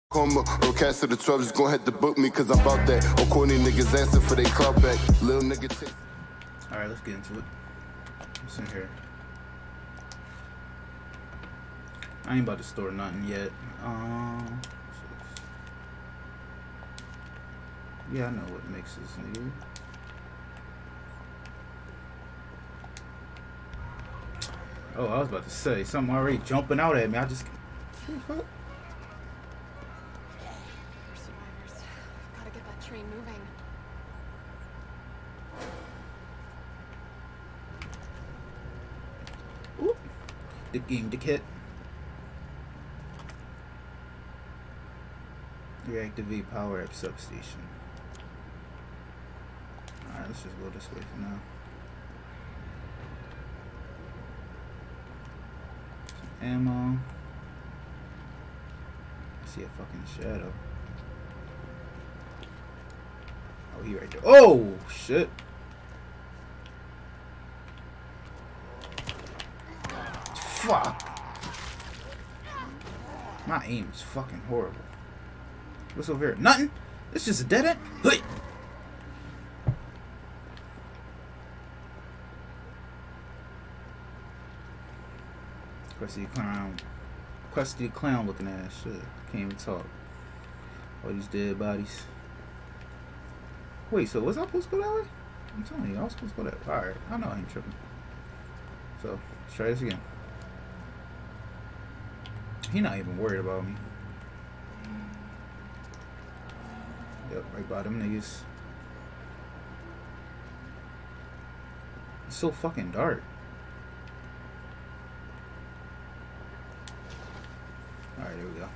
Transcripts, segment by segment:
Coma or cast to the 12, just gon' have to book me cause I'm about that. Or corny niggas answer for they club back. Little nigga take. Alright, let's get into it. What's in here? I ain't about to store nothing yet. Yeah, I know what mixes, nigga. Oh, I was about to say something already jumping out at me. I just. We're survivors. Gotta get that train moving. Ooh. The game, the kit. Reactivate power up substation. Alright, let's just go this way for now. Some ammo. I see a fucking shadow. Oh, he right there. Oh, shit. Fuck. My aim is fucking horrible. What's over here? Nothing. It's just a dead end. Hey. Crusty clown looking ass shit. Can't even talk. All these dead bodies. Wait, so was I supposed to go that way? I'm telling you, I was supposed to go that way. Alright, I know I ain't tripping. So, let's try this again. He not even worried about me. Yep, right by them niggas. It's so fucking dark. Alright, here we go.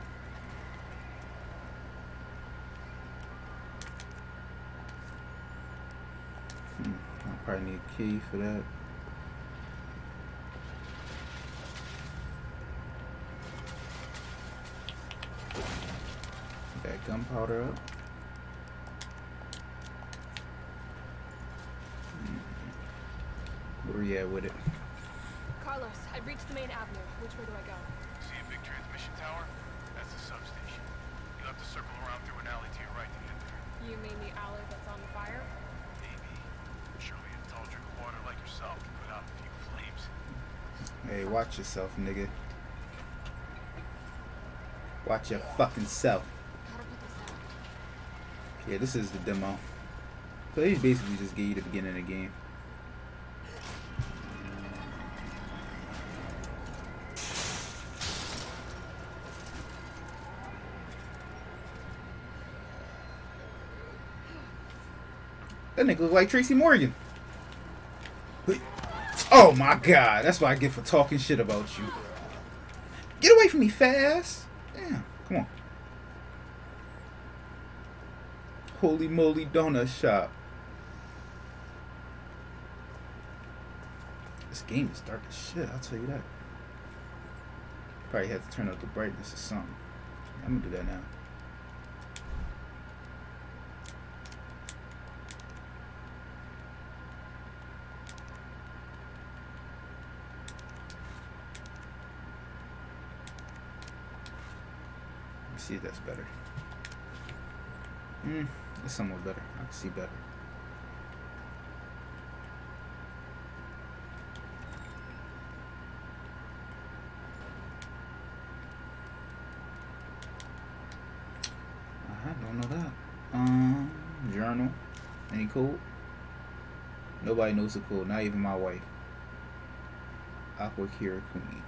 I'll probably need a key for that. Got gunpowder up. Where we at with it? Carlos, I've reached the main avenue. Which way do I go? See a big transmission tower? That's the substation. You'll have to circle around through an alley to your right to get there. You mean the alley that's on fire? Maybe. Surely a tall drink of water like yourself can put out a few flames. Hey, watch yourself, nigga. Watch your fucking self. How to put this out? Yeah, this is the demo. So he basically just gave you the beginning of the game. That nigga look like Tracy Morgan. Oh my god, that's what I get for talking shit about you. Get away from me, fast. Damn, come on. Holy moly donut shop. This game is dark as shit, I'll tell you that. Probably have to turn up the brightness or something. I'm gonna do that now. See if that's better. It's somewhat better. I can see better. I don't know that. Journal. Any code? Nobody knows the code. Not even my wife. Aqua Cure Queen.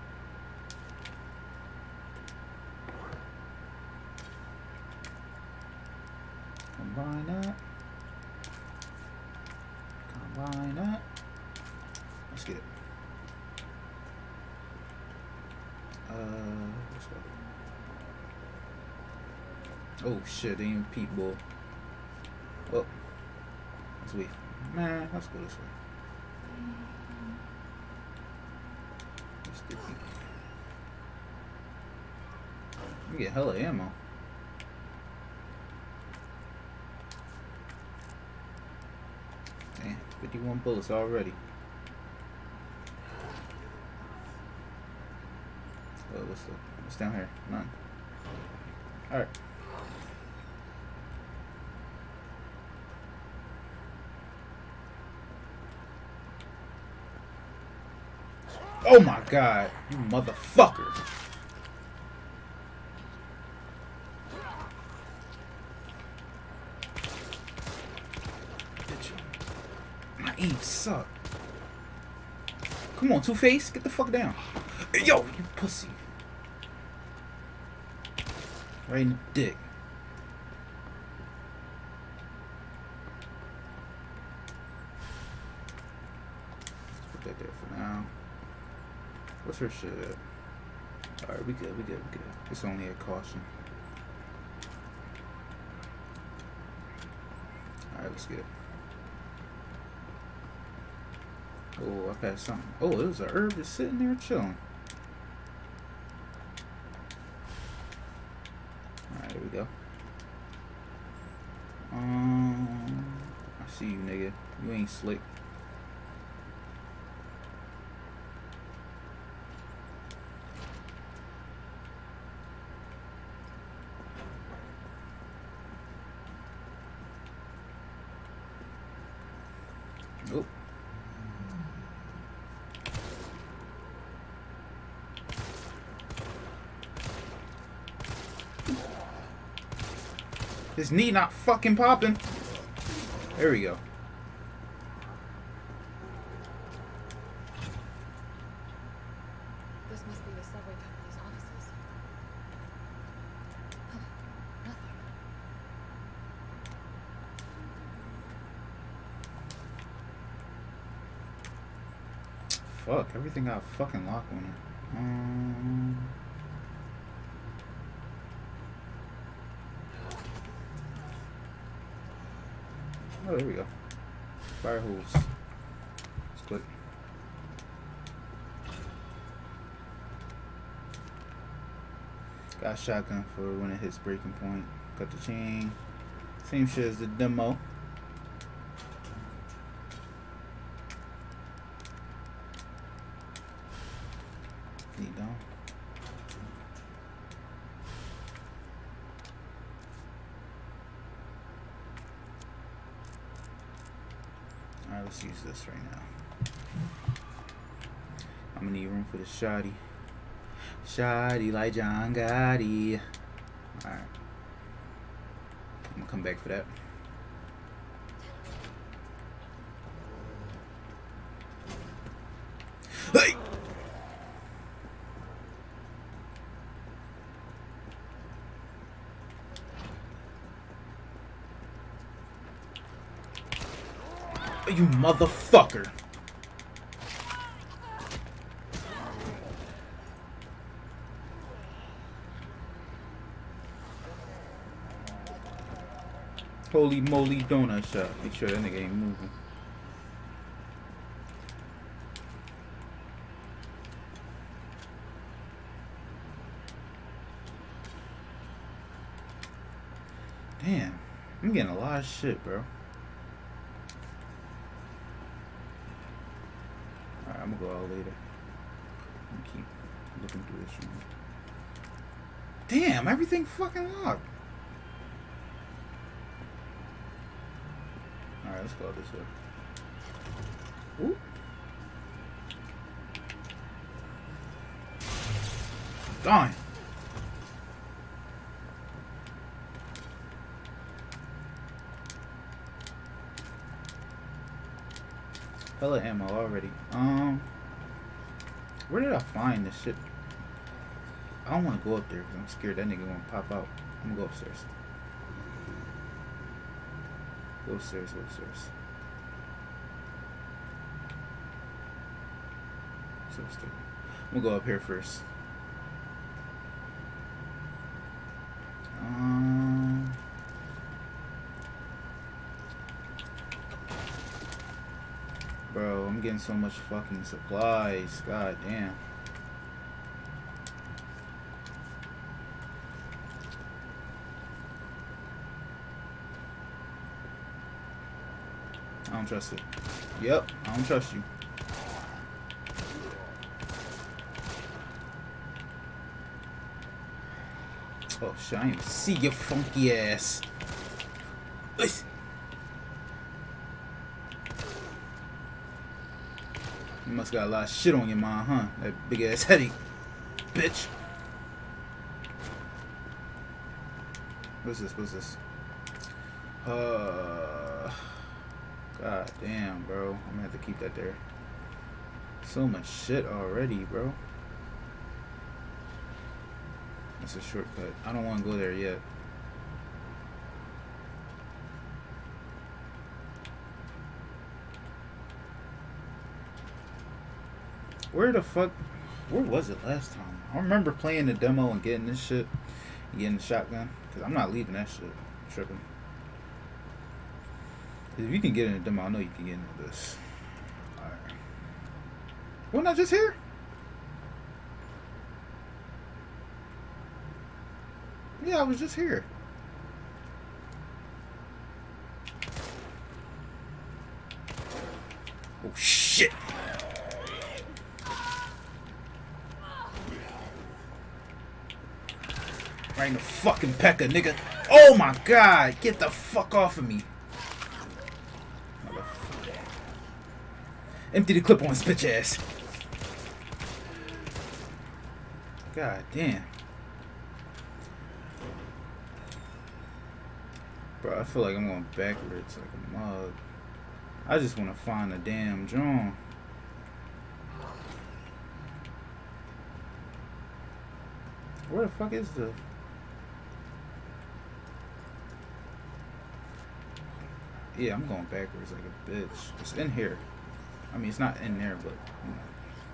Combine that. Combine that. Let's get it. Let's go. Oh shit, they ain't peep bull. Oh. Let's wait. Man, let's go this way. Let's do peep. We get hella ammo. Damn, 51 bullets already. What's down here? None. Alright. Oh my god, you motherfucker. My aim suck. Come on, Two-Face, get the fuck down. Yo, you pussy. Right in the dick. Let's put that there for now. What's her shit at? Alright, we good, we good, we good. It's only a caution. Alright, let's get it. Oh, I passed something. Oh, it was a herb just sitting there chilling. Alright, here we go. I see you, nigga. You ain't slick. Nope. His knee not fucking popping. There we go. This must be the subway company's offices. Huh, nothing. Fuck, everything got fucking locked on it. Oh, there we go. Fire hose. Let's click. Got a shotgun for when it hits breaking point. Cut the chain. Same shit as the demo. Knee down. Alright, let's use this right now. I'm gonna need room for the shoddy. Shoddy like John Gotti. Alright. I'm gonna come back for that. Hey! You motherfucker. Holy moly donut shot. Make sure that nigga ain't moving. Damn. I'm getting a lot of shit, bro. Alright, I'm gonna go out later. I'm gonna keep looking through this room. Damn, everything fucking locked. Alright, let's go this way. Ooh. Darn. Hella ammo already. Where did I find this shit? I don't want to go up there because I'm scared that nigga won't pop out. I'm gonna go upstairs. Go upstairs, go upstairs. So stupid. I'm gonna go up here first. Bro, I'm getting so much fucking supplies. God damn. I don't trust it. Yep, I don't trust you. Oh shit, I didn't even see your funky ass. Ugh. You must got a lot of shit on your mind, huh? That big ass headache, bitch. What's this? What's this? God damn, bro. I'm gonna have to keep that there. So much shit already, bro. That's a shortcut. I don't want to go there yet. Where the fuck? Where was it last time? I remember playing the demo and getting this shit. And getting the shotgun. Because I'm not leaving that shit. I'm tripping. If you can get in the demo, I know you can get into this. Alright. Wasn't I just here? Yeah, I was just here. Oh shit! Right in the fucking pecker, nigga. Oh my god! Get the fuck off of me. Empty the clip on his bitch ass. God damn. Bro, I feel like I'm going backwards like a mug. I just want to find a damn drone. Where the fuck is the... Yeah, I'm going backwards like a bitch. It's in here. I mean, it's not in there, but, you know.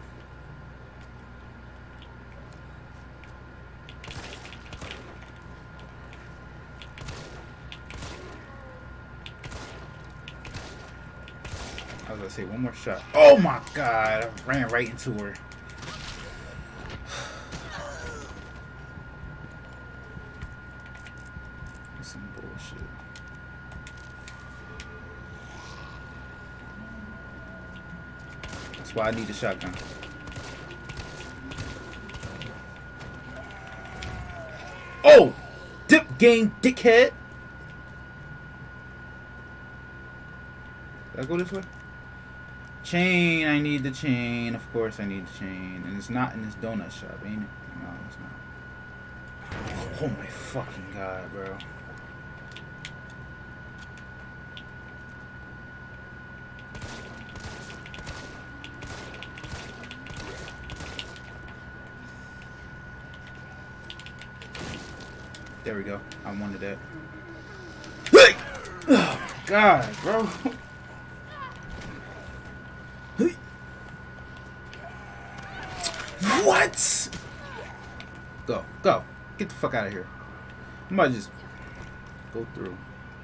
I was gonna say one more shot. Oh my god, I ran right into her. That's some bullshit. That's why I need a shotgun. Oh! Dip game, dickhead! Did I go this way? Chain, I need the chain. Of course I need the chain. And it's not in this donut shop, ain't it? No, it's not. Oh my fucking god, bro. There we go. I wanted that. Oh my god, bro. What? Go, go. Get the fuck out of here. I might just go through.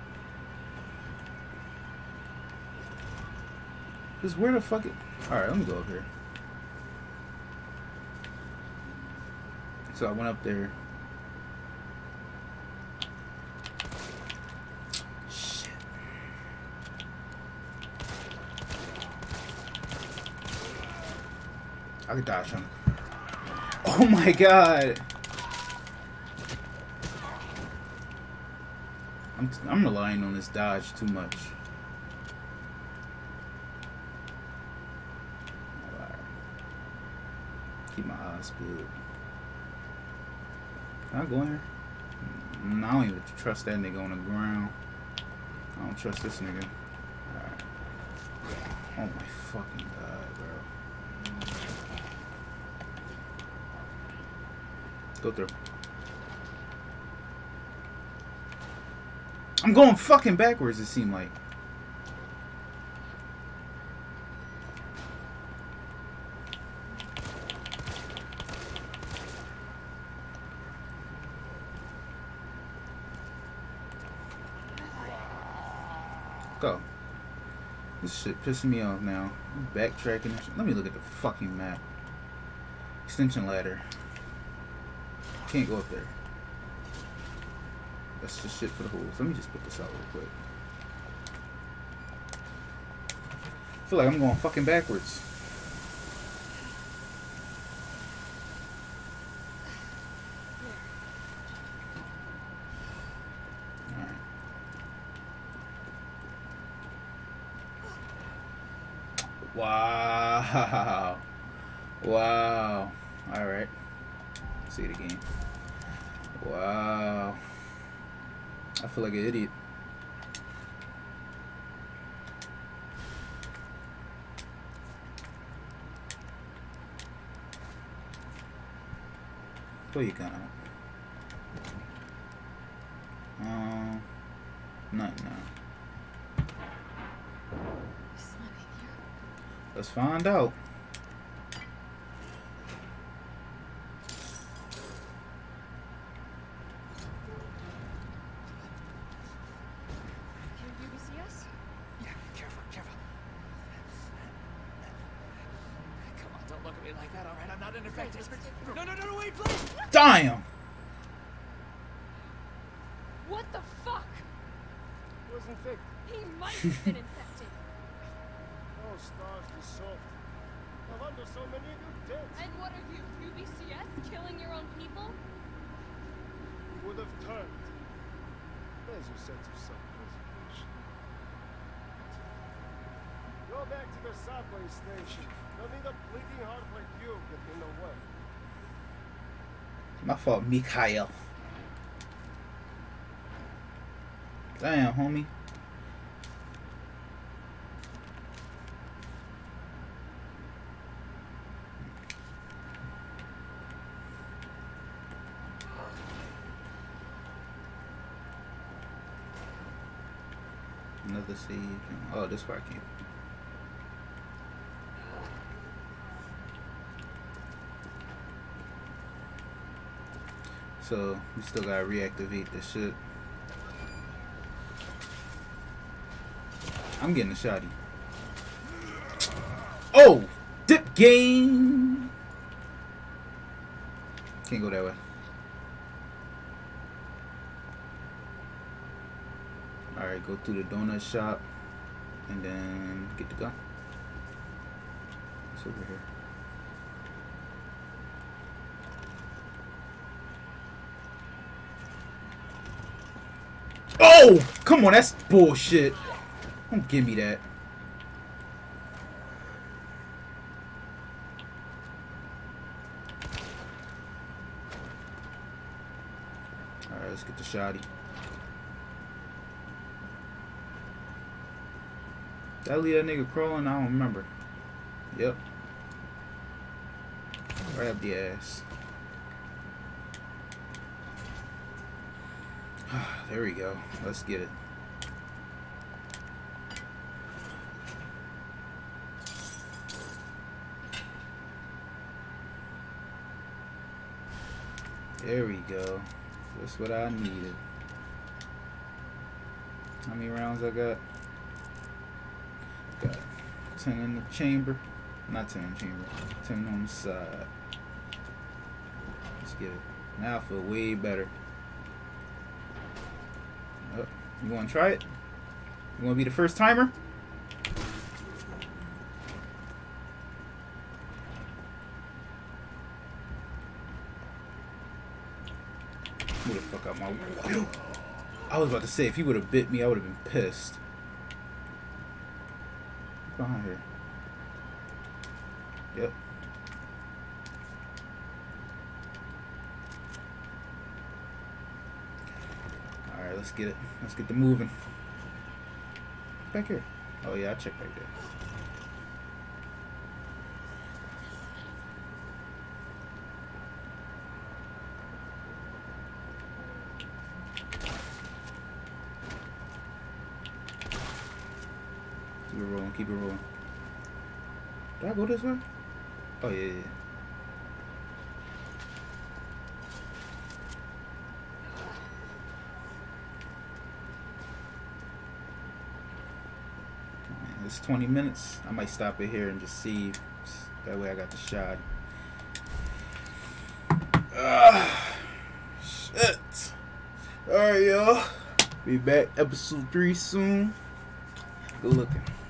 Just where the fuck it? Alright, let me go up here. So I went up there. Shit. I could dodge him. Oh my god. I'm relying on this dodge too much. Alright. Keep my eyes peeled. Can I go in here? I don't even trust that nigga on the ground. I don't trust this nigga. Alright. Oh my fucking god, bro. Go through. I'm going fucking backwards, it seemed like. Go. This shit pissing me off now. I'm backtracking. Let me look at the fucking map. Extension ladder. Can't go up there. That's just shit for the holes. Let me just put this out real quick. I feel like I'm going fucking backwards. Wow. Wow. Alright. See it again. Wow. I feel like an idiot. Pull your gun out. Nothing now. Let's find out. Yeah, careful. Come on, don't look at me like that, alright? I'm not infected. No, wait, please! Damn! What the fuck? He was infected. He might have been infected. Oh, stars, the soft. No wonder so many of you dead. And what are you, UBCS? Killing your own people? You would have turned. There's your sense of self-preservation. Go back to the subway station. Don't need a bleeding heart like you get in the way. My fault, Mikhail. Damn, homie. Another siege. Oh, this part came. So we still gotta reactivate this shit. I'm getting a shotty. Oh! Dip game! Can't go that way. Alright, go through the donut shop and then get the gun. It's over here. Oh! Come on, that's bullshit. Don't give me that. Alright, let's get the shotty. Did I leave that nigga crawling? I don't remember. Yep. Grab the ass. There we go. Let's get it. There we go. That's what I needed. How many rounds I got? Got 10 in the chamber. Not 10 in the chamber. 10 on the side. Let's get it. Now I feel way better. Oh, you want to try it? You want to be the first timer? Move the fuck out my way. I was about to say, if he would have bit me, I would have been pissed. Behind here. Yep. Alright, let's get it. Let's get the moving. Back here. Oh yeah, I checked right there. Keep it rolling, keep it rolling. Did I go this way? Oh yeah, yeah. It's 20 minutes. I might stop it here and just see. That way I got the shot. Shit. Alright, y'all. Be back episode 3 soon. Good looking.